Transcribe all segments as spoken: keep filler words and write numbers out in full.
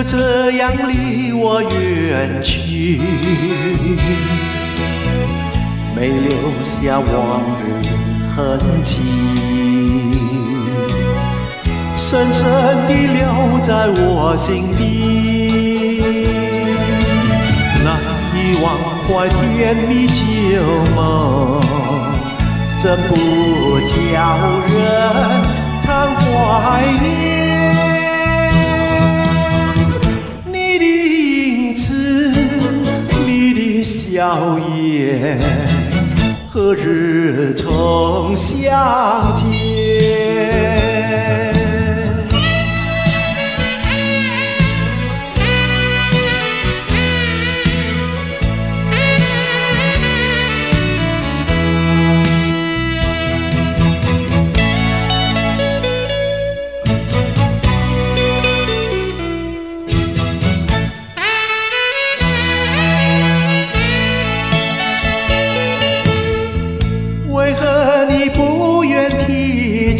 就这样离我远去，没留下往日痕迹，深深地留在我心底。难以忘怀甜蜜旧梦，怎不叫人常怀念？你的影子，你的笑颜，何日重相见？为何你不愿提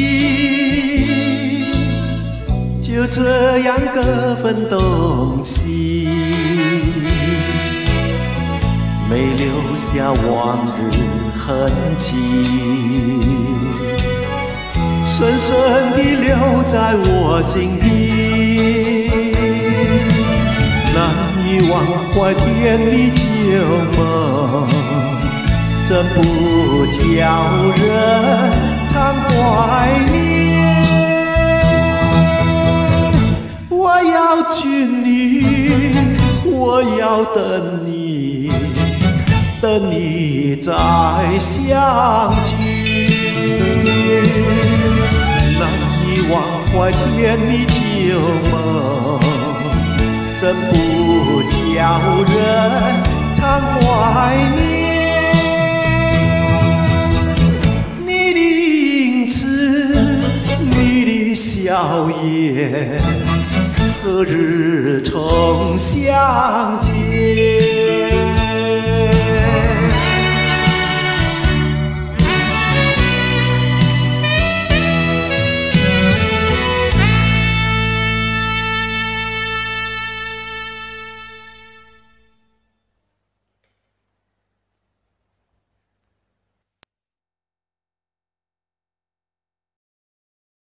起？就这样各分东西，没留下往日痕迹，深深地留在我心底。难以忘怀甜蜜旧梦，怎不叫人常怀念？我要娶你，我要等你，等你再相聚。难以忘怀甜蜜旧梦，怎不叫人常怀念？笑颜，何日重相见？